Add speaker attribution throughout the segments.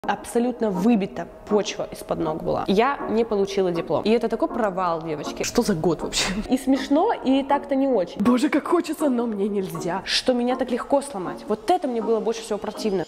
Speaker 1: Абсолютно выбита почва из-под ног была. Я не получила диплом. И это такой провал, девочки. Что за год вообще? И смешно, и так-то не очень. Боже, как хочется, но мне нельзя. Что меня так легко сломать. Вот это мне было больше всего противно.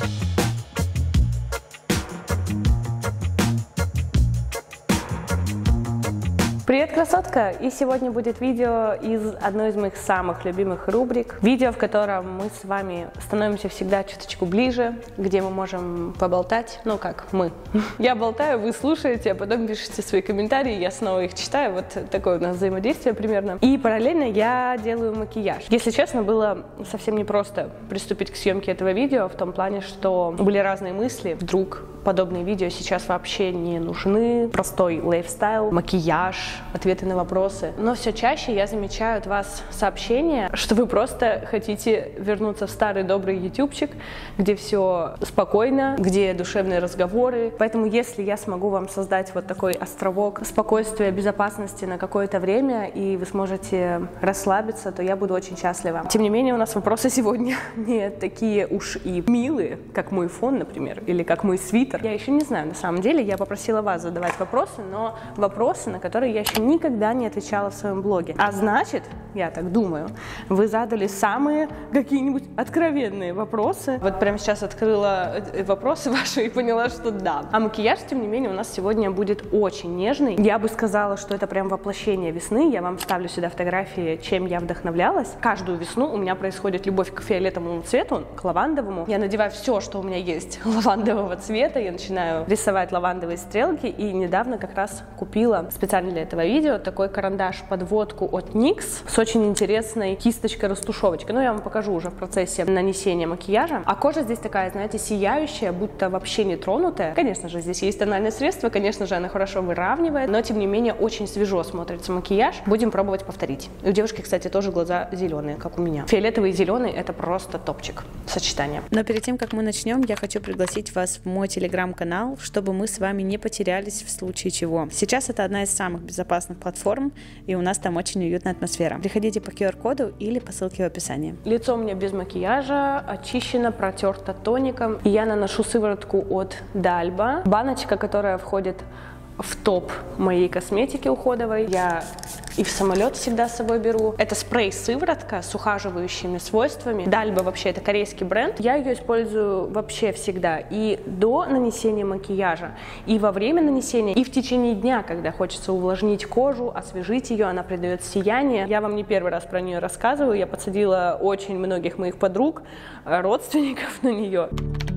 Speaker 1: Привет, красотка! И сегодня будет видео из одной из моих самых любимых рубрик. Видео, в котором мы с вами становимся всегда чуточку ближе, где мы можем поболтать. Ну, как мы. Я болтаю, вы слушаете, а потом пишите свои комментарии, я снова их читаю. Вот такое у нас взаимодействие примерно. И параллельно я делаю макияж. Если честно, было совсем непросто приступить к съемке этого видео, в том плане, что были разные мысли. Вдруг подобные видео сейчас вообще не нужны. Простой лайфстайл, макияж, ответы на вопросы. Но все чаще я замечаю от вас сообщения, что вы просто хотите вернуться в старый добрый ютубчик, где все спокойно, где душевные разговоры. Поэтому если я смогу вам создать вот такой островок спокойствия, безопасности на какое-то время, и вы сможете расслабиться, то я буду очень счастлива. Тем не менее, у нас вопросы сегодня не такие уж и милые, как мой фон, например, или как мой свитер. Я еще не знаю, на самом деле, я попросила вас задавать вопросы, но вопросы, на которые я еще никогда не отвечала в своем блоге. А значит, я так думаю, вы задали самые какие-нибудь откровенные вопросы. Вот прямо сейчас открыла вопросы ваши и поняла, что да. А макияж, тем не менее, у нас сегодня будет очень нежный. Я бы сказала, что это прям воплощение весны. Я вам ставлю сюда фотографии, чем я вдохновлялась. Каждую весну у меня происходит любовь к фиолетовому цвету, к лавандовому. Я надеваю все, что у меня есть лавандового цвета. Я начинаю рисовать лавандовые стрелки. И недавно как раз купила специально для этого видео такой карандаш-подводку от NYX с очень интересной кисточкой-растушевочкой. Ну, я вам покажу уже в процессе нанесения макияжа. А кожа здесь такая, знаете, сияющая, будто вообще не тронутая. Конечно же, здесь есть тональное средство, конечно же, оно хорошо выравнивает, но, тем не менее, очень свежо смотрится макияж. Будем пробовать повторить. И у девушки, кстати, тоже глаза зеленые, как у меня. Фиолетовый и зеленый — это просто топчик сочетание.
Speaker 2: Но перед тем, как мы начнем, я хочу пригласить вас в мой телеграм-канал, чтобы мы с вами не потерялись в случае чего. Сейчас это одна из самых безопасных платформ, и у нас там очень уютная атмосфера. Приходите по QR-коду или по ссылке в описании.
Speaker 1: Лицо у меня без макияжа, очищено, протерто тоником. И я наношу сыворотку от Dalba. Баночка, которая входит в топ моей косметики уходовой. Я и в самолет всегда с собой беру. Это спрей-сыворотка с ухаживающими свойствами. Dalba вообще это корейский бренд. Я ее использую вообще всегда и до нанесения макияжа, и во время нанесения, и в течение дня, когда хочется увлажнить кожу, освежить ее, она придает сияние. Я вам не первый раз про нее рассказываю. Я подсадила очень многих моих подруг, родственников на нее.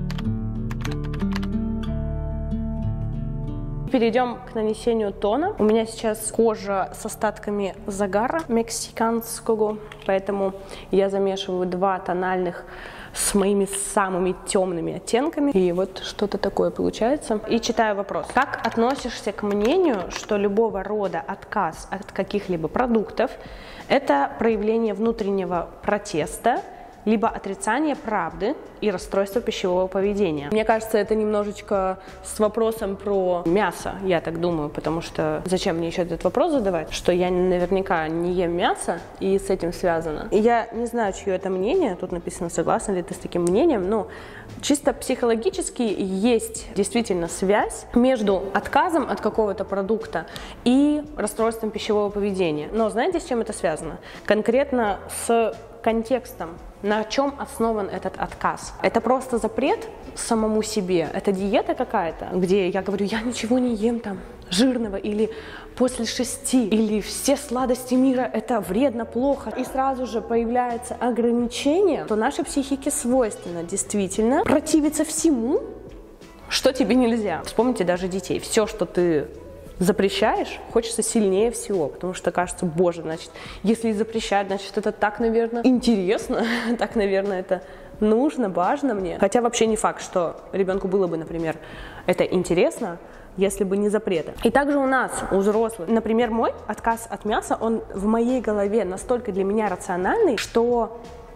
Speaker 1: Перейдем к нанесению тона. У меня сейчас кожа с остатками загара мексиканского, поэтому я замешиваю два тональных с моими самыми темными оттенками. И вот что-то такое получается. И читаю вопрос. Как относишься к мнению, что любого рода отказ от каких-либо продуктов – это проявление внутреннего протеста, либо отрицание правды и расстройство пищевого поведения? Мне кажется, это немножечко с вопросом про мясо, я так думаю, потому что зачем мне еще этот вопрос задавать, что я наверняка не ем мясо, и с этим связано. Я не знаю, чье это мнение, тут написано, согласна ли ты с таким мнением, но чисто психологически есть действительно связь между отказом от какого-то продукта и расстройством пищевого поведения. Но знаете, с чем это связано? Конкретно с контекстом, на чем основан этот отказ. Это просто запрет самому себе, это диета какая-то, где я говорю, я ничего не ем там жирного, или после 6, или все сладости мира это вредно, плохо. И сразу же появляется ограничение, то нашей психике свойственно действительно противиться всему, что тебе нельзя. Вспомните даже детей. Все, что ты запрещаешь, хочется сильнее всего, потому что кажется, боже, значит, если запрещать, значит, это так, наверное, интересно, так, наверное, это нужно, важно мне. Хотя вообще не факт, что ребенку было бы, например, это интересно, если бы не запреты. И также у нас, у взрослых, например, мой отказ от мяса, он в моей голове настолько для меня рациональный, что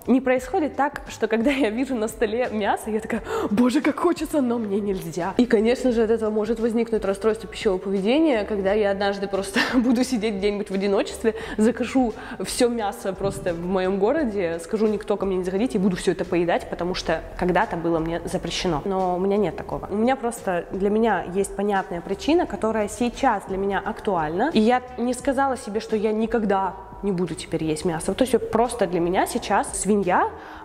Speaker 1: не происходит так, что когда я вижу на столе мясо, я такая: боже, как хочется, но мне нельзя. И, конечно же, от этого может возникнуть расстройство пищевого поведения, когда я однажды просто буду сидеть где-нибудь в одиночестве, закажу все мясо просто в моем городе, скажу: никто ко мне не заходите, и буду все это поедать, потому что когда-то было мне запрещено. Но у меня нет такого. У меня просто, для меня есть понятная причина, которая сейчас для меня актуальна. И я не сказала себе, что я никогда не буду теперь есть мясо. То есть просто для меня сейчас свинья,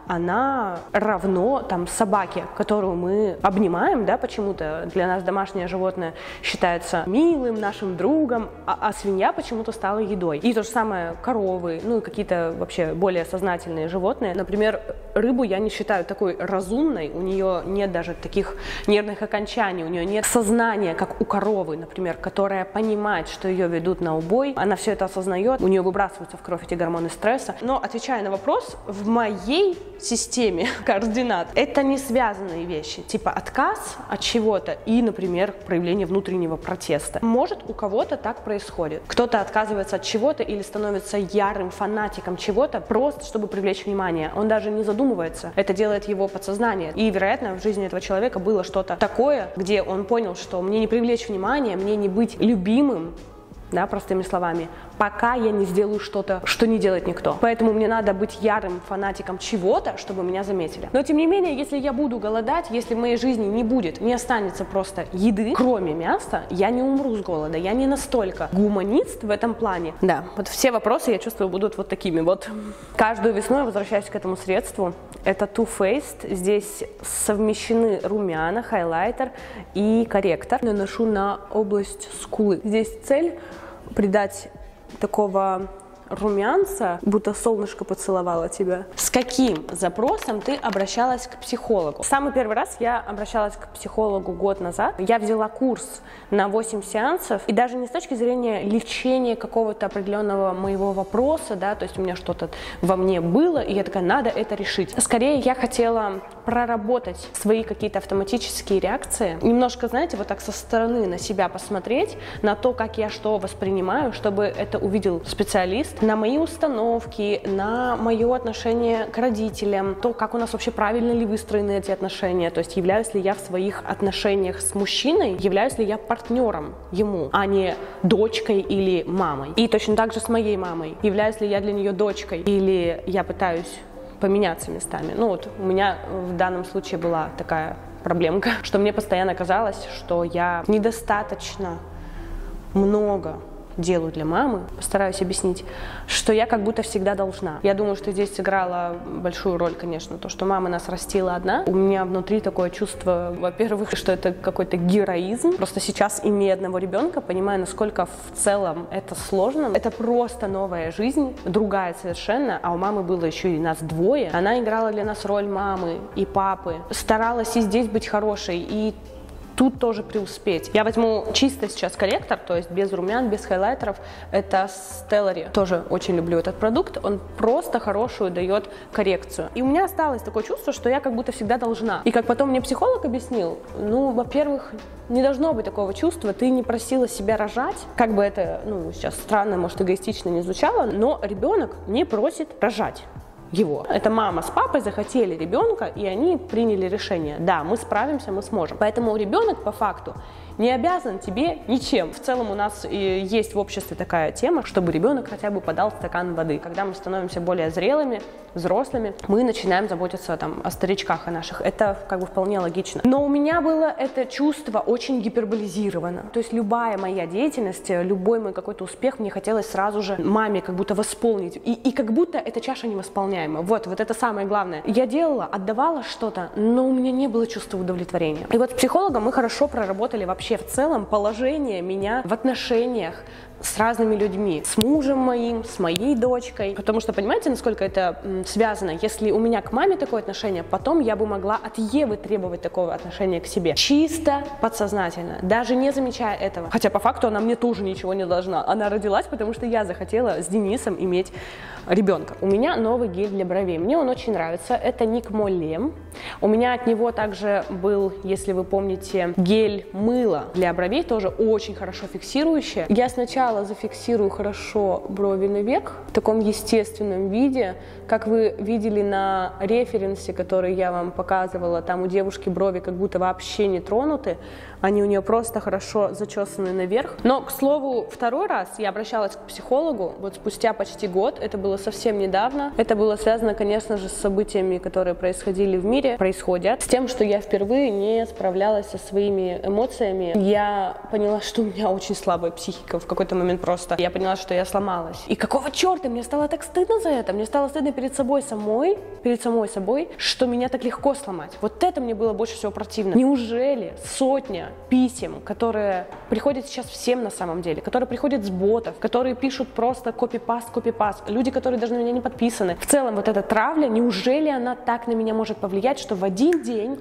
Speaker 1: она равно там собаке, которую мы обнимаем, да, почему-то для нас домашнее животное считается милым, нашим другом, а свинья почему-то стала едой. И то же самое коровы, ну и какие-то вообще более сознательные животные. Например, рыбу я не считаю такой разумной, у нее нет даже таких нервных окончаний, у нее нет сознания, как у коровы, например, которая понимает, что ее ведут на убой, она все это осознает, у нее выбрасываются в кровь эти гормоны стресса. Но, отвечая на вопрос, в моей системе координат это не связанные вещи, типа отказ от чего-то и, например, проявление внутреннего протеста. Может, у кого-то так происходит. Кто-то отказывается от чего-то или становится ярым фанатиком чего-то просто, чтобы привлечь внимание. Он даже не задумывается. Это делает его подсознание. И, вероятно, в жизни этого человека было что-то такое, где он понял, что мне не привлечь внимание, мне не быть любимым, да, простыми словами, пока я не сделаю что-то, что не делает никто. Поэтому мне надо быть ярым фанатиком чего-то, чтобы меня заметили. Но, тем не менее, если я буду голодать, если в моей жизни не останется просто еды, кроме мяса, я не умру с голода. Я не настолько гуманист в этом плане. Да, вот все вопросы, я чувствую, будут вот такими вот. Каждую весну я возвращаюсь к этому средству. Это Too Faced. Здесь совмещены румяна, хайлайтер и корректор. Наношу на область скулы. Здесь цель придать такого румянца, будто солнышко поцеловало тебя. С каким запросом ты обращалась к психологу? Самый первый раз я обращалась к психологу год назад. Я взяла курс на 8 сеансов, и даже не с точки зрения лечения какого-то определенного моего вопроса, да, то есть у меня что-то во мне было, и я такая: надо это решить. Скорее, я хотела проработать свои какие-то автоматические реакции, немножко, знаете, вот так со стороны на себя посмотреть, на то, как я что воспринимаю, чтобы это увидел специалист, на мои установки, на мое отношение к родителям, то, как у нас вообще правильно ли выстроены эти отношения, то есть являюсь ли я в своих отношениях с мужчиной, являюсь ли я партнером ему, а не дочкой или мамой. И точно так же с моей мамой, являюсь ли я для нее дочкой или я пытаюсь поменяться местами. Ну вот у меня в данном случае была такая проблемка, что мне постоянно казалось, что я недостаточно много делаю для мамы, постараюсь объяснить, что я как будто всегда должна. Я думаю, что здесь сыграла большую роль, конечно, то, что мама нас растила одна. У меня внутри такое чувство, во-первых, что это какой-то героизм. Просто сейчас, имея одного ребенка, понимаю, насколько в целом это сложно. Это просто новая жизнь, другая совершенно, а у мамы было еще и нас двое. Она играла для нас роль мамы и папы, старалась и здесь быть хорошей, и тут тоже преуспеть. Я возьму чисто сейчас корректор, то есть без румян, без хайлайтеров. Это Stellary. Тоже очень люблю этот продукт. Он просто хорошую дает коррекцию. И у меня осталось такое чувство, что я как будто всегда должна. И как потом мне психолог объяснил, ну, во-первых, не должно быть такого чувства. Ты не просила себя рожать. Как бы это, ну, сейчас странно, может, эгоистично не звучало, но ребенок не просит рожать его. Это мама с папой захотели ребенка, и они приняли решение. Да, мы справимся, мы сможем. Поэтому ребенок по факту не обязан тебе ничем. В целом у нас есть в обществе такая тема, чтобы ребенок хотя бы подал стакан воды. Когда мы становимся более зрелыми, взрослыми, мы начинаем заботиться там о старичках, о наших. Это как бы вполне логично. Но у меня было это чувство очень гиперболизировано. То есть любая моя деятельность, любой мой какой-то успех мне хотелось сразу же маме как будто восполнить. И как будто эта чаша невосполняема. Вот это самое главное. Я делала, отдавала что-то, но у меня не было чувства удовлетворения. И вот с психологом мы хорошо проработали вообще в целом положение меня в отношениях с разными людьми, с мужем моим, с моей дочкой, потому что, понимаете, насколько это связано? Если у меня к маме такое отношение, потом я бы могла от Евы требовать такого отношения к себе. Чисто подсознательно, даже не замечая этого. Хотя по факту она мне тоже ничего не должна. Она родилась, потому что я захотела с Денисом иметь ребенка. У меня новый гель для бровей. Мне он очень нравится. Это Ник Молем. У меня от него также был, если вы помните, гель-мыло для бровей, тоже очень хорошо фиксирующее. Я сначала сначала зафиксирую хорошо брови наверх в таком естественном виде, как вы видели на референсе, который я вам показывала. Там у девушки брови как будто вообще не тронуты, они у нее просто хорошо зачесаны наверх. Но, к слову, второй раз я обращалась к психологу, вот спустя почти год, это было совсем недавно. Это было связано, конечно же, с событиями, которые происходили в мире, происходят, с тем, что я впервые не справлялась со своими эмоциями. Я поняла, что у меня очень слабая психика в какой-то момент просто. Я поняла, что я сломалась. И какого черта? Мне стало так стыдно за это. Мне стало стыдно перед самой собой, что меня так легко сломать. Вот это мне было больше всего противно. Неужели сотня писем, которые приходят сейчас всем на самом деле, которые приходят с ботов, которые пишут просто копипаст, люди, которые даже на меня не подписаны. В целом вот эта травля, неужели она так на меня может повлиять, что в один день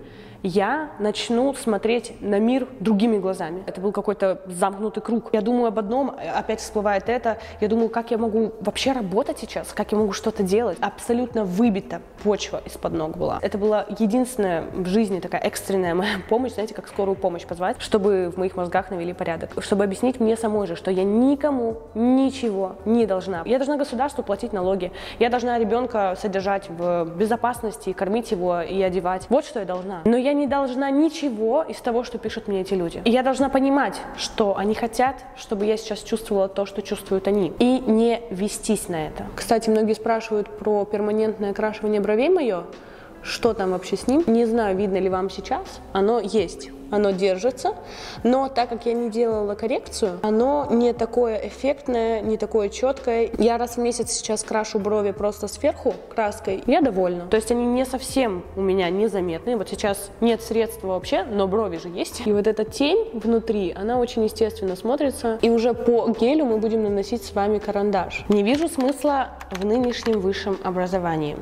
Speaker 1: я начну смотреть на мир другими глазами. Это был какой-то замкнутый круг. Я думаю об одном, опять всплывает это. Я думаю, как я могу вообще работать сейчас, как я могу что-то делать. Абсолютно выбита почва из-под ног была. Это была единственная в жизни такая экстренная моя помощь, знаете, как скорую помощь позвать, чтобы в моих мозгах навели порядок. Чтобы объяснить мне самой же, что я никому ничего не должна. Я должна государству платить налоги. Я должна ребенка содержать в безопасности, кормить его и одевать. Вот что я должна. Но я не должна ничего из того, что пишут мне эти люди. И я должна понимать, что они хотят, чтобы я сейчас чувствовала то, что чувствуют они. И не вестись на это. Кстати, многие спрашивают про перманентное окрашивание бровей мое. Что там вообще с ним? Не знаю, видно ли вам сейчас. Оно есть. Оно держится, но так как я не делала коррекцию, оно не такое эффектное, не такое четкое. Я раз в месяц сейчас крашу брови просто сверху краской, я довольна. То есть они не совсем у меня незаметные. Вот сейчас нет средства вообще, но брови же есть. И вот эта тень внутри, она очень естественно смотрится. И уже по гелю мы будем наносить с вами карандаш. Не вижу смысла в нынешнем высшем образовании.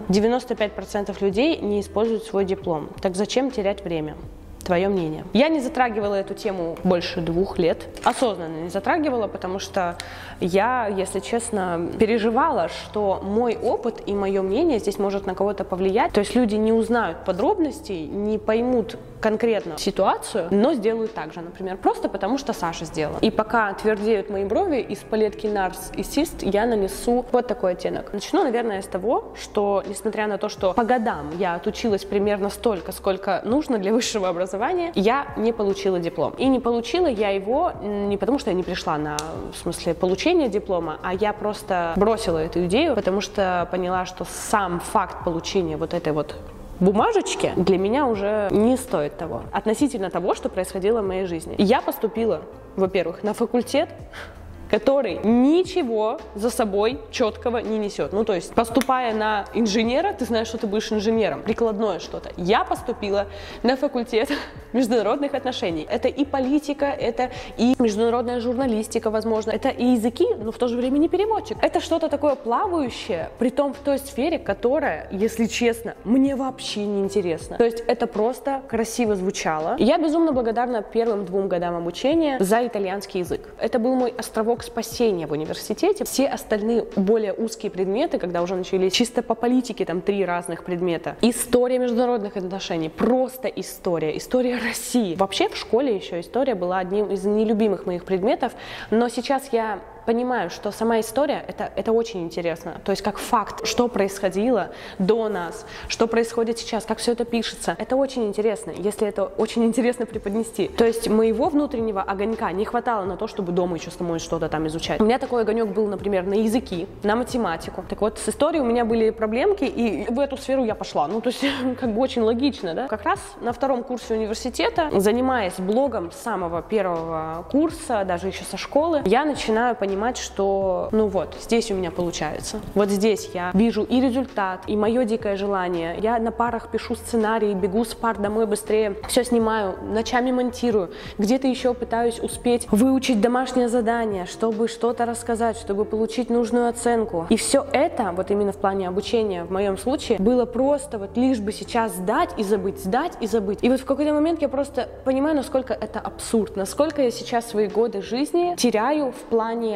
Speaker 1: 95% людей не используют свой диплом. Так зачем терять время? Твое мнение. Я не затрагивала эту тему больше 2 лет. Осознанно не затрагивала, потому что я, если честно, переживала, что мой опыт и мое мнение здесь может на кого-то повлиять. То есть люди не узнают подробностей, не поймут конкретно ситуацию, но сделают так же, например, просто потому что Саша сделала. И пока твердеют мои брови, из палетки NARS Assist я нанесу вот такой оттенок. Начну, наверное, с того, что, несмотря на то, что по годам я отучилась примерно столько, сколько нужно для высшего образования, я не получила диплом. И не получила я его не потому, что я не пришла на, в смысле, получение диплома, а я просто бросила эту идею, потому что поняла, что сам факт получения вот этой вот бумажечки для меня уже не стоит того. Относительно того, что происходило в моей жизни. Я поступила, во-первых, на факультет, который ничего за собой четкого не несет. Ну, то есть, поступая на инженера, ты знаешь, что ты будешь инженером, прикладное что-то. Я поступила на факультет международных отношений. Это и политика, это и международная журналистика, возможно, это и языки, но в то же время не переводчик. Это что-то такое плавающее, притом в той сфере, которая, если честно, мне вообще не интересна. То есть, это просто красиво звучало. Я безумно благодарна первым 2 годам обучения за итальянский язык. Это был мой островок спасения в университете. Все остальные более узкие предметы, когда уже начались чисто по политике, там 3 разных предмета. История международных отношений, просто история России. Вообще в школе еще история была одним из нелюбимых моих предметов, но сейчас я понимаю, что сама история это очень интересно. То есть как факт, что происходило до нас, что происходит сейчас, как все это пишется. Это очень интересно, если это очень интересно преподнести. То есть моего внутреннего огонька не хватало на то, чтобы дома еще самой что-то там изучать. У меня такой огонек был, например, на языки, на математику. Так вот, с историей у меня были проблемки, и в эту сферу я пошла. Ну, то есть, как бы очень логично, да? Как раз на 2-м курсе университета, занимаясь блогом с самого 1-го курса, даже еще со школы, я начинаю понимать, что, ну вот, здесь у меня получается. Вот здесь я вижу и результат, и мое дикое желание. Я на парах пишу сценарий, бегу с пар домой быстрее, все снимаю, ночами монтирую, где-то еще пытаюсь успеть выучить домашнее задание, чтобы что-то рассказать, чтобы получить нужную оценку. И все это, вот именно в плане обучения, в моем случае, было просто вот лишь бы сейчас сдать и забыть, сдать и забыть. И вот в какой-то момент я просто понимаю, насколько это абсурд, насколько я сейчас свои годы жизни теряю в плане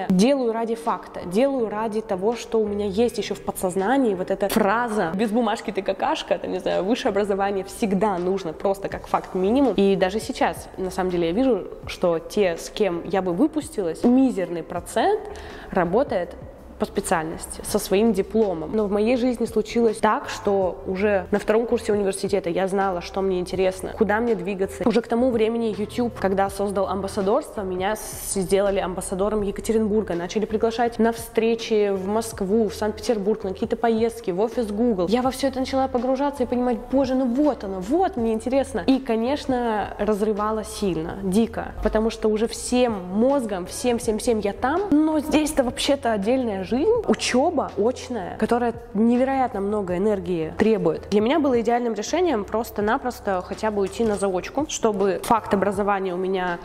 Speaker 1: делаю ради факта, делаю ради того, что у меня есть еще в подсознании вот эта фраза «без бумажки ты какашка», это, не знаю, высшее образование всегда нужно, просто как факт минимум. И даже сейчас, на самом деле, я вижу, что те, с кем я бы выпустилась, мизерный процент работает по специальности, со своим дипломом. Но в моей жизни случилось так, что уже на 2-м курсе университета я знала, что мне интересно, куда мне двигаться. Уже к тому времени YouTube, когда создал амбассадорство, меня сделали амбассадором Екатеринбурга, начали приглашать на встречи в Москву, в Санкт-Петербург, на какие-то поездки, в офис Google. Я во все это начала погружаться и понимать, боже, ну вот оно, вот мне интересно. И, конечно, разрывало сильно, дико, потому что уже всем мозгом, всем я там, но здесь-то вообще-то отдельная жизнь, учеба очная, которая невероятно много энергии требует. Для меня было идеальным решением просто-напросто хотя бы уйти на заочку, чтобы факт образования у меня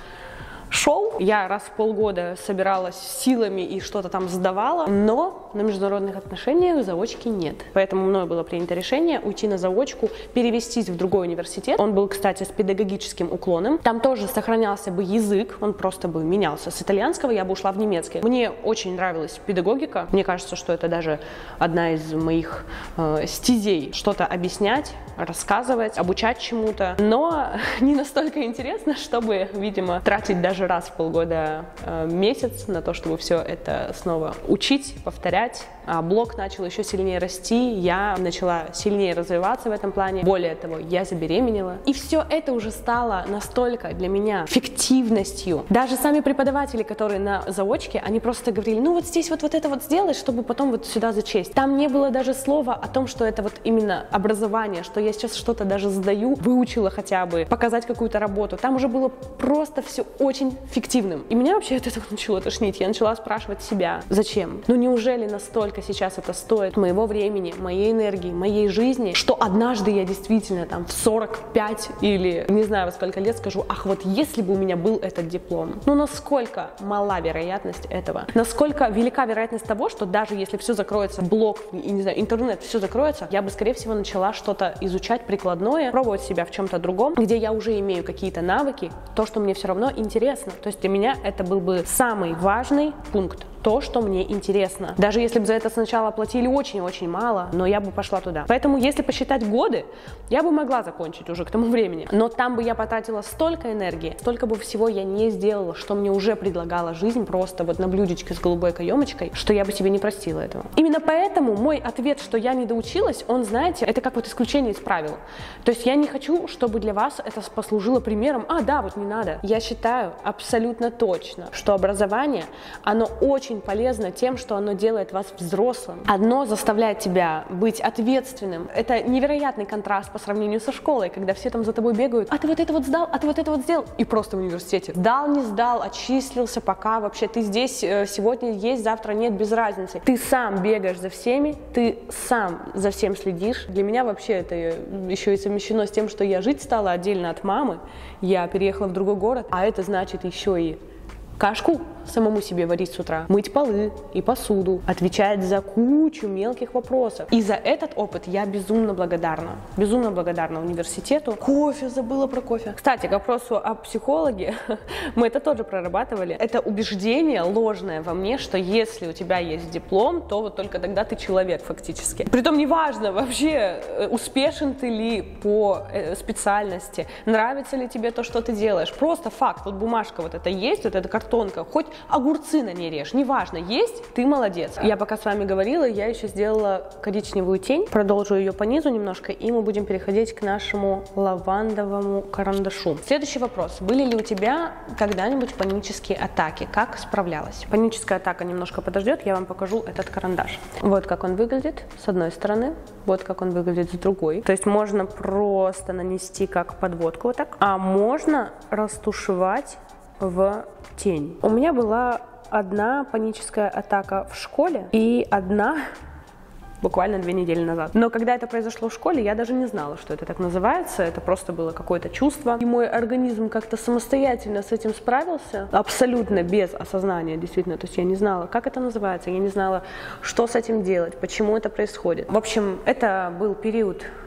Speaker 1: шел. Я раз в полгода собиралась силами и что-то там сдавала, но на международных отношениях заочки нет. Поэтому мною было принято решение уйти на заочку, перевестись в другой университет. Он был, кстати, с педагогическим уклоном. Там тоже сохранялся бы язык, он просто бы менялся. С итальянского я бы ушла в немецкий. Мне очень нравилась педагогика. Мне кажется, что это даже одна из моих стезей. Что-то объяснять, рассказывать, обучать чему-то. Но не настолько интересно, чтобы, видимо, тратить даже раз в полгода, месяц на то, чтобы все это снова учить, повторять. А блог начал еще сильнее расти, я начала сильнее развиваться в этом плане. Более того, я забеременела. И все это уже стало настолько для меня фиктивностью. Даже сами преподаватели, которые на заочке, они просто говорили, ну вот здесь вот это вот сделать, чтобы потом вот сюда зачесть. Там не было даже слова о том, что это вот именно образование, что я сейчас что-то даже сдаю, выучила хотя бы, показать какую-то работу. Там уже было просто все очень фиктивным. И меня вообще от этого начало тошнить. Я начала спрашивать себя, зачем? Ну неужели настолько сейчас это стоит моего времени, моей энергии, моей жизни, что однажды я действительно там в 45 или не знаю во сколько лет скажу, ах, вот если бы у меня был этот диплом. Ну насколько мала вероятность этого? Насколько велика вероятность того, что даже если все закроется, блог и, не знаю, интернет, все закроется, я бы, скорее всего, начала что-то изучать прикладное, пробовать себя в чем-то другом, где я уже имею какие-то навыки, то, что мне все равно интересно. То есть для меня это был бы самый важный пункт. То, что мне интересно. Даже если бы за это сначала платили очень-очень мало, но я бы пошла туда. Поэтому, если посчитать годы, я бы могла закончить уже к тому времени. Но там бы я потратила столько энергии, столько бы всего я не сделала, что мне уже предлагала жизнь просто вот на блюдечке с голубой каемочкой, что я бы себе не простила этого. Именно поэтому мой ответ, что я не доучилась, он, знаете, это как вот исключение из правил. То есть я не хочу, чтобы для вас это послужило примером, да, вот не надо. Я считаю абсолютно точно, что образование, оно очень полезно тем, что оно делает вас взрослым. Одно заставляет тебя быть ответственным. Это невероятный контраст по сравнению со школой, когда все там за тобой бегают. А ты вот это вот сдал, а ты вот это вот сделал. И просто в университете. Сдал, не сдал, отчислился, пока вообще ты здесь сегодня есть, завтра нет, без разницы. Ты сам бегаешь за всеми, ты сам за всем следишь. Для меня вообще это еще и совмещено с тем, что я жить стала отдельно от мамы. Я переехала в другой город, а это значит еще и кашку самому себе варить с утра, мыть полы и посуду, отвечать за кучу мелких вопросов. И за этот опыт я безумно благодарна университету. Кофе, забыла про кофе. Кстати, к вопросу о психологе, мы это тоже прорабатывали. Это убеждение ложное во мне, что если у тебя есть диплом, то вот только тогда ты человек фактически. Притом неважно вообще, успешен ты ли по специальности, нравится ли тебе то, что ты делаешь. Просто факт, вот бумажка вот эта есть, вот эта картонка, хоть огурцы на ней режь, неважно, есть, ты молодец. Я пока с вами говорила, я еще сделала коричневую тень, продолжу ее по низу немножко, и мы будем переходить к нашему лавандовому карандашу. Следующий вопрос. Были ли у тебя когда-нибудь панические атаки? Как справлялась? Паническая атака немножко подождет, я вам покажу этот карандаш. Вот как он выглядит с одной стороны, вот как он выглядит с другой. То есть можно просто нанести как подводку вот так, а можно растушевать в тень. У меня была одна паническая атака в школе и одна буквально 2 недели назад. Но когда это произошло в школе, я даже не знала, что это так называется. Это просто было какое-то чувство. И мой организм как-то самостоятельно с этим справился, абсолютно без осознания, действительно. То есть я не знала, как это называется, я не знала, что с этим делать, почему это происходит. В общем, это был период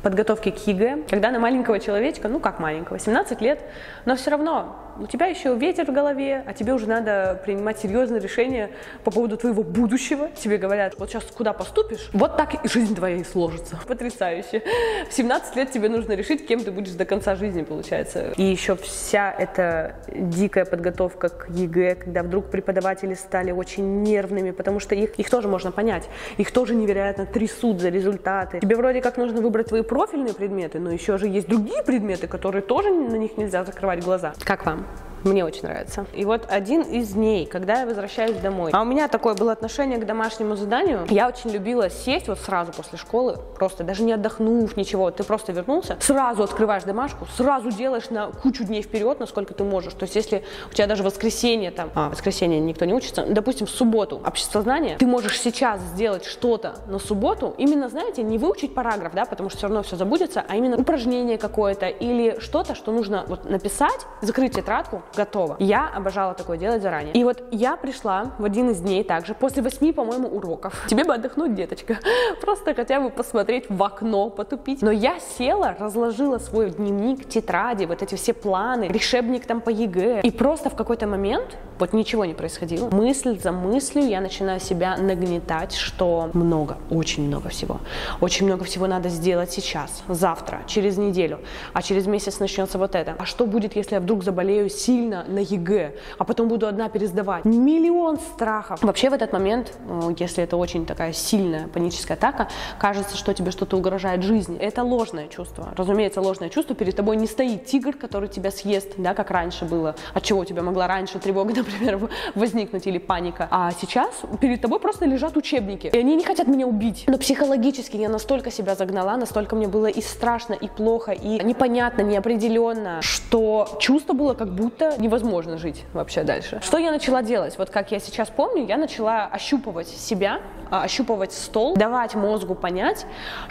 Speaker 1: подготовки к ЕГЭ, когда на маленького человечка, ну как маленького, 17 лет, но все равно у тебя еще ветер в голове, а тебе уже надо принимать серьезные решения по поводу твоего будущего. Тебе говорят, вот сейчас куда поступишь, вот так и жизнь твоя и сложится. Потрясающе. В 17 лет тебе нужно решить, кем ты будешь до конца жизни, получается. И еще вся эта дикая подготовка к ЕГЭ, когда вдруг преподаватели стали очень нервными, потому что их тоже можно понять. Их тоже невероятно трясут за результаты. Тебе вроде как нужно выбрать твои профильные предметы, но еще же есть другие предметы, которые тоже на них нельзя закрывать глаза. Как вам? Мне очень нравится. И вот один из дней, когда я возвращаюсь домой, а у меня такое было отношение к домашнему заданию, я очень любила сесть вот сразу после школы, просто даже не отдохнув, ничего, ты просто вернулся, сразу открываешь домашку, сразу делаешь на кучу дней вперед, насколько ты можешь. То есть если у тебя даже воскресенье там, воскресенье никто не учится, допустим, в субботу обществознание, ты можешь сейчас сделать что-то на субботу, именно, знаете, не выучить параграф, да, потому что все равно все забудется, а именно упражнение какое-то или что-то, что нужно вот написать, закрыть тетрадку, готово. Я обожала такое делать заранее. И вот я пришла в один из дней также, после 8, по-моему, уроков. Тебе бы отдохнуть, деточка. Просто хотя бы посмотреть в окно, потупить. Но я села, разложила свой дневник, тетради, вот эти все планы, решебник там по ЕГЭ. И просто в какой-то момент, вот ничего не происходило. Мысль за мыслью я начинаю себя нагнетать, что много, очень много всего. Очень много всего надо сделать сейчас, завтра, через неделю. А через месяц начнется вот это. А что будет, если я вдруг заболею сильно на ЕГЭ, а потом буду одна пересдавать? Миллион страхов. Вообще в этот момент, если это очень такая сильная паническая атака, кажется, что тебе что-то угрожает жизни. Это ложное чувство. Разумеется, ложное чувство. Перед тобой не стоит тигр, который тебя съест, да, как раньше было. От чего у тебя могла раньше тревога, например, возникнуть или паника. А сейчас перед тобой просто лежат учебники. И они не хотят меня убить. Но психологически я настолько себя загнала, настолько мне было и страшно, и плохо, и непонятно, неопределенно, что чувство было, как будто невозможно жить вообще дальше. Что я начала делать? Вот как я сейчас помню, я начала ощупывать себя, ощупывать стол, давать мозгу понять,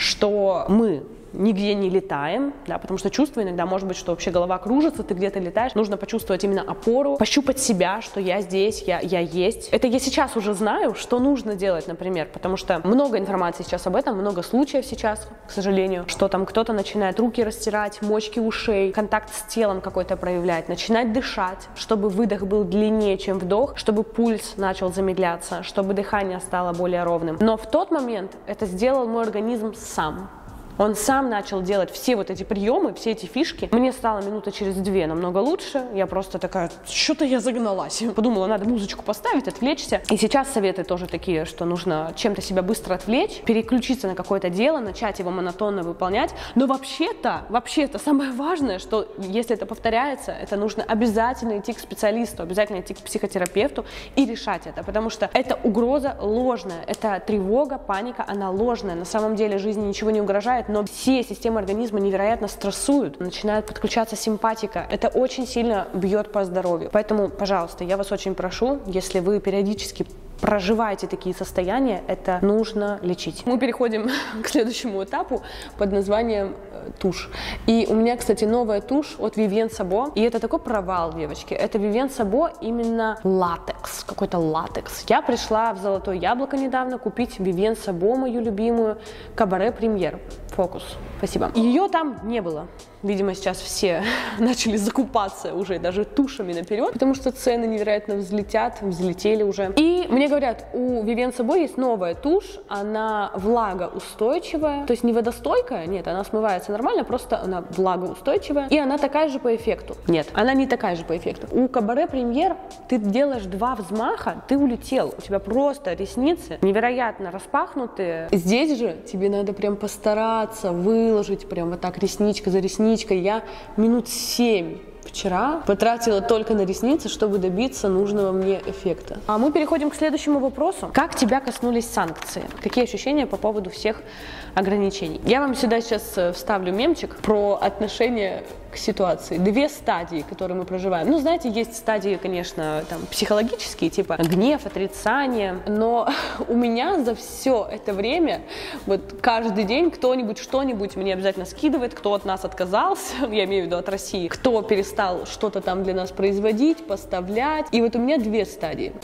Speaker 1: что мы нигде не летаем, да, потому что чувство иногда может быть, что вообще голова кружится, ты где-то летаешь, нужно почувствовать именно опору, пощупать себя, что я здесь, я есть. Это я сейчас уже знаю, что нужно делать, например, потому что много информации сейчас об этом, много случаев сейчас, к сожалению, что там кто-то начинает руки растирать, мочки ушей, контакт с телом какой-то проявлять, начинать дышать, чтобы выдох был длиннее, чем вдох, чтобы пульс начал замедляться, чтобы дыхание стало более ровным. Но в тот момент это сделал мой организм сам. Он сам начал делать все вот эти приемы, все эти фишки. Мне стало минута через 2 намного лучше. Я просто такая, что-то я загналась. Подумала, надо музычку поставить, отвлечься. И сейчас советы тоже такие, что нужно чем-то себя быстро отвлечь, переключиться на какое-то дело, начать его монотонно выполнять. Но вообще-то самое важное, что если это повторяется, это нужно обязательно идти к специалисту, обязательно идти к психотерапевту и решать это. Потому что эта угроза ложная, эта тревога, паника, она ложная. На самом деле жизни ничего не угрожает, но все системы организма невероятно стрессуют, начинает подключаться симпатика. Это очень сильно бьет по здоровью. Поэтому, пожалуйста, я вас очень прошу, если вы периодически проживаете такие состояния, это нужно лечить. Мы переходим к следующему этапу под названием тушь. И у меня, кстати, новая тушь от Vivienne Sabo. И это такой провал, девочки. Это Vivienne Sabo именно латекс, какой-то латекс. Я пришла в Золотое Яблоко недавно купить Vivienne Sabo, мою любимую, Cabaret Premier. Фокус. Спасибо. Ее там не было. Видимо, сейчас все начали закупаться уже даже тушами наперед, потому что цены невероятно взлетели уже. И мне говорят, у Vivienne Sabo есть новая тушь, она влагоустойчивая, то есть не водостойкая, нет, она смывается нормально, просто она влагоустойчивая, и она такая же по эффекту. Нет, она не такая же по эффекту. У Cabaret Premier ты делаешь 2 взмаха, ты улетел, у тебя просто ресницы невероятно распахнутые. Здесь же тебе надо прям постараться выложить прям вот так ресничка за ресничкой. Я минут 7 вчера потратила только на ресницы, чтобы добиться нужного мне эффекта. А мы переходим к следующему вопросу. Как тебя коснулись санкции? Какие ощущения по поводу всех ограничений? Я вам сюда сейчас вставлю мемчик про отношение к ситуации. 2 стадии, которые мы проживаем. Ну, знаете, есть стадии, конечно, там, психологические, типа гнев, отрицание, но у меня за все это время, вот каждый день кто-нибудь что-нибудь мне обязательно скидывает, кто от нас отказался, я имею в виду от России, кто перестал что-то там для нас производить, поставлять. И вот у меня 2 стадии.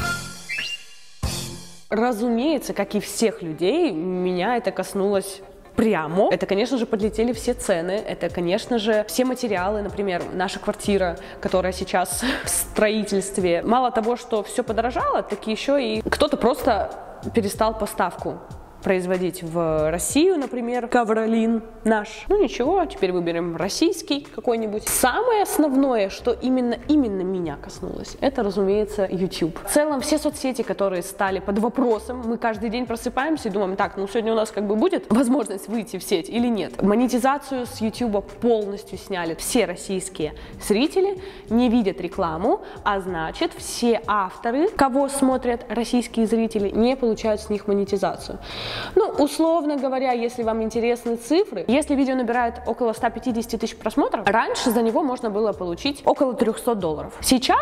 Speaker 1: Разумеется, как и всех людей, меня это коснулось прямо. Это, конечно же, подлетели все цены, это, конечно же, все материалы, например, наша квартира, которая сейчас в строительстве. Мало того, что все подорожало, так еще и кто-то просто перестал поставку производить в Россию, например, ковролин наш. Ну ничего, теперь выберем российский какой-нибудь. Самое основное, что именно меня коснулось, это, разумеется, YouTube. В целом, все соцсети, которые стали под вопросом, мы каждый день просыпаемся и думаем, так, ну сегодня у нас как бы будет возможность выйти в сеть или нет. Монетизацию с YouTube полностью сняли. Все российские зрители не видят рекламу, а значит, все авторы, кого смотрят российские зрители, не получают с них монетизацию. Ну, условно говоря, если вам интересны цифры, если видео набирает около 150 тысяч просмотров, раньше за него можно было получить около $300. Сейчас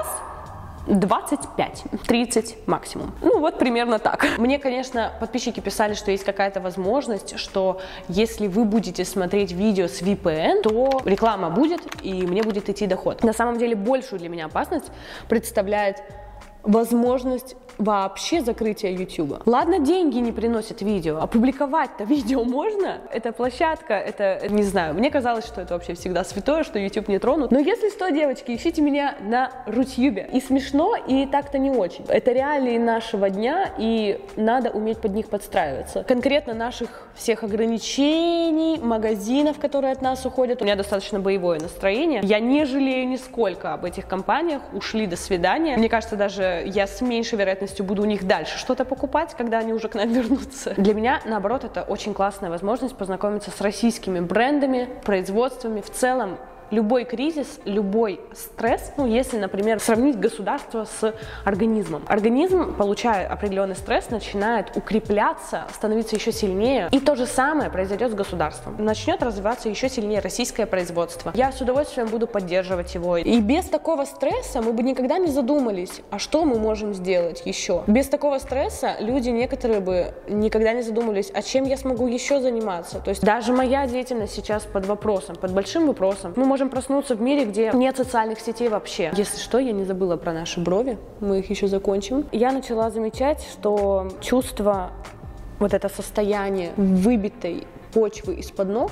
Speaker 1: 25-30 максимум. Ну, вот примерно так. Мне, конечно, подписчики писали, что есть какая-то возможность, что если вы будете смотреть видео с VPN, то реклама будет, и мне будет идти доход. На самом деле, большую для меня опасность представляет возможность вообще закрытия YouTube. Ладно, деньги не приносят видео, опубликовать-то видео можно. Это площадка, это, не знаю, мне казалось, что это вообще всегда святое, что YouTube не тронут. Но если что, девочки, ищите меня на Рутьюбе. И смешно, и так-то не очень. Это реалии нашего дня, и надо уметь под них подстраиваться. Конкретно наших всех ограничений, магазинов, которые от нас уходят. У меня достаточно боевое настроение. Я не жалею нисколько об этих компаниях. Ушли, до свидания. Мне кажется, даже я с меньшей вероятностью буду у них дальше что-то покупать, когда они уже к нам вернутся. Для меня, наоборот, это очень классная возможность познакомиться с российскими брендами, производствами. В целом, любой кризис, любой стресс, ну, если, например, сравнить государство с организмом. Организм, получая определенный стресс, начинает укрепляться, становиться еще сильнее. И то же самое произойдет с государством. Начнет развиваться еще сильнее российское производство. Я с удовольствием буду поддерживать его. И без такого стресса мы бы никогда не задумались, а что мы можем сделать еще. Без такого стресса люди некоторые бы никогда не задумались, а чем я смогу еще заниматься. То есть даже моя деятельность сейчас под вопросом, под большим вопросом. Мы можем проснуться в мире, где нет социальных сетей вообще. Если что, я не забыла про наши брови, мы их еще закончим. Я начала замечать, что чувство, вот это состояние выбитой почвы из-под ног,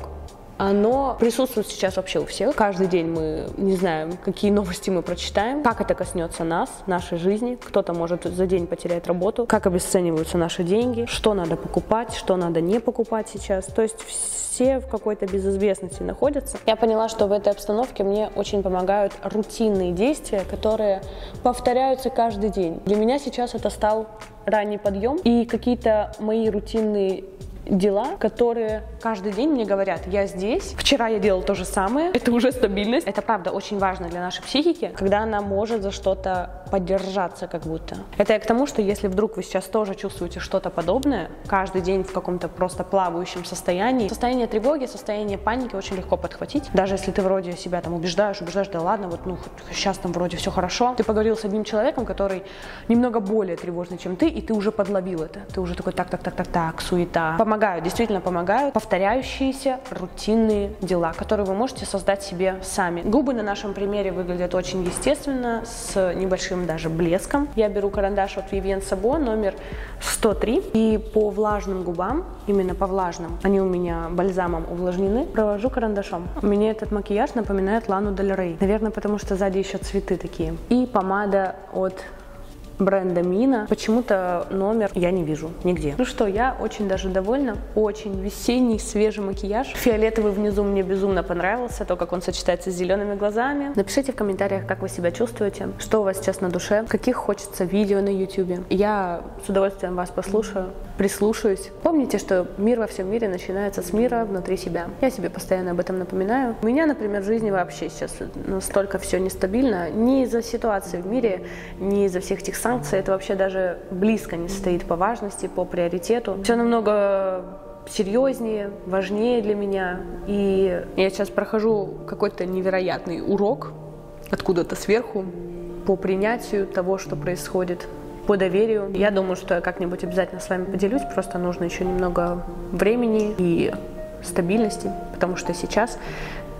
Speaker 1: оно присутствует сейчас вообще у всех. Каждый день мы не знаем, какие новости мы прочитаем, как это коснется нас, нашей жизни. Кто-то может за день потерять работу, как обесцениваются наши деньги, что надо покупать, что надо не покупать сейчас. То есть все в какой-то безызвестности находятся. Я поняла, что в этой обстановке мне очень помогают рутинные действия, которые повторяются каждый день. Для меня сейчас это стал ранний подъем и какие-то мои рутинные дела, которые каждый день мне говорят, я здесь, вчера я делал то же самое, это уже стабильность. Это правда очень важно для нашей психики, когда она может за что-то поддержаться как будто. Это я к тому, что если вдруг вы сейчас тоже чувствуете что-то подобное, каждый день в каком-то просто плавающем состоянии, состояние тревоги, состояние паники очень легко подхватить. Даже если ты вроде себя там убеждаешь, да ладно, вот ну сейчас там вроде все хорошо. Ты поговорил с одним человеком, который немного более тревожный, чем ты, и ты уже подловил это. Ты уже такой так, суета. Помогают, действительно помогают повторяющиеся рутинные дела, которые вы можете создать себе сами. Губы на нашем примере выглядят очень естественно, с небольшим даже блеском. Я беру карандаш от Vivienne Sabo номер 103 и по влажным губам, именно по влажным, они у меня бальзамом увлажнены, провожу карандашом. Мне этот макияж напоминает Лану Дель Рей. Наверное, потому что сзади еще цветы такие. И помада от бренда Мина. Почему-то номер я не вижу нигде. Ну что, я очень даже довольна. Очень весенний, свежий макияж. Фиолетовый внизу мне безумно понравился. То, как он сочетается с зелеными глазами. Напишите в комментариях, как вы себя чувствуете. Что у вас сейчас на душе. Каких хочется видео на YouTube. Я с удовольствием вас послушаю, прислушаюсь. Помните, что мир во всем мире начинается с мира внутри себя. Я себе постоянно об этом напоминаю. У меня, например, в жизни вообще сейчас настолько все нестабильно. Не из-за ситуации в мире, не из-за всех этих санкций, это вообще даже близко не стоит по важности, по приоритету. Все намного серьезнее, важнее для меня. И я сейчас прохожу какой-то невероятный урок откуда-то сверху по принятию того, что происходит, по доверию. Я думаю, что я как-нибудь обязательно с вами поделюсь, просто нужно еще немного времени и стабильности, потому что сейчас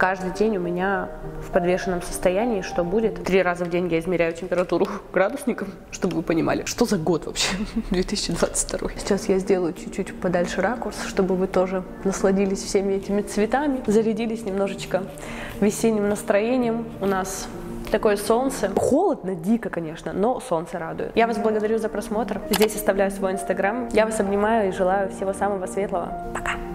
Speaker 1: каждый день у меня в подвешенном состоянии, что будет. 3 раза в день я измеряю температуру градусником, чтобы вы понимали, что за год вообще, 2022. Сейчас я сделаю чуть-чуть подальше ракурс, чтобы вы тоже насладились всеми этими цветами, зарядились немножечко весенним настроением. У нас такое солнце. Холодно, дико, конечно, но солнце радует. Я вас благодарю за просмотр. Здесь оставляю свой инстаграм. Я вас обнимаю и желаю всего самого светлого. Пока!